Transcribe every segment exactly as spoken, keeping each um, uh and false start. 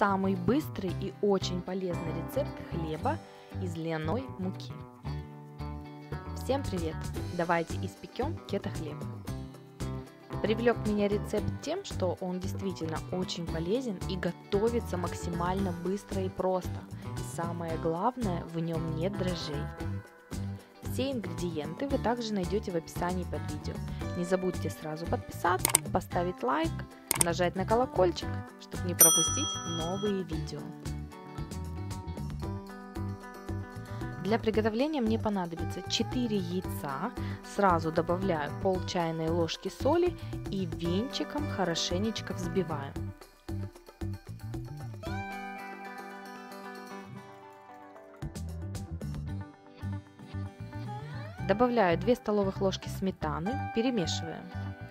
самый быстрый и очень полезный рецепт хлеба из льняной муки. Всем привет! Давайте испекем кето-хлеб. Привлек меня рецепт тем, что он действительно очень полезен и готовится максимально быстро и просто. И самое главное, в нем нет дрожжей. Все ингредиенты вы также найдете в описании под видео. Не забудьте сразу подписаться, поставить лайк, нажать на колокольчик, чтобы не пропустить новые видео. Для приготовления мне понадобится четыре яйца, сразу добавляю пол чайной ложки соли и венчиком хорошенечко взбиваю. Добавляю две столовых ложки сметаны, перемешиваем.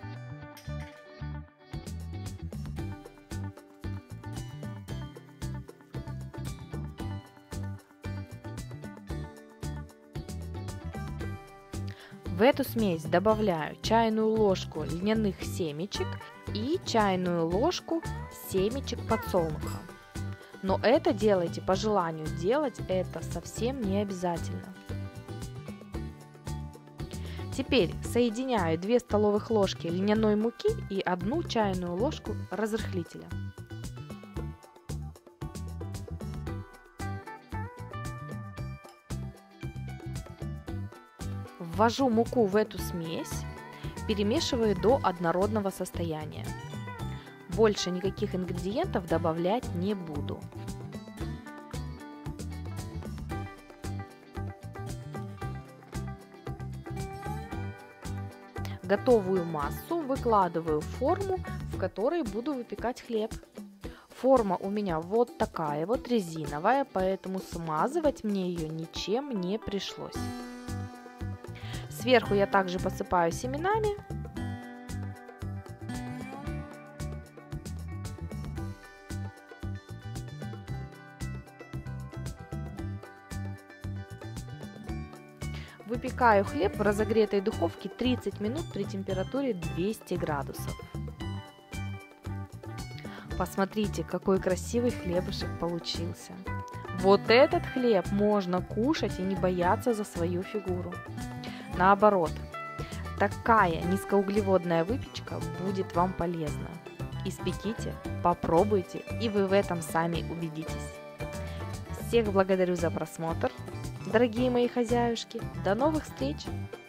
В эту смесь добавляю чайную ложку льняных семечек и чайную ложку семечек подсолнуха. Но это делайте по желанию, делать это совсем не обязательно. Теперь соединяю две столовых ложки льняной муки и одну чайную ложку разрыхлителя. Ввожу муку в эту смесь, перемешиваю до однородного состояния. Больше никаких ингредиентов добавлять не буду. Готовую массу выкладываю в форму, в которой буду выпекать хлеб. Форма у меня вот такая вот резиновая, поэтому смазывать мне ее ничем не пришлось. Сверху я также посыпаю семенами. Выпекаю хлеб в разогретой духовке тридцать минут при температуре двести градусов. Посмотрите, какой красивый хлебушек получился. Вот этот хлеб можно кушать и не бояться за свою фигуру. Наоборот, такая низкоуглеводная выпечка будет вам полезна. Испеките, попробуйте, и вы в этом сами убедитесь. Всех благодарю за просмотр, дорогие мои хозяюшки. До новых встреч!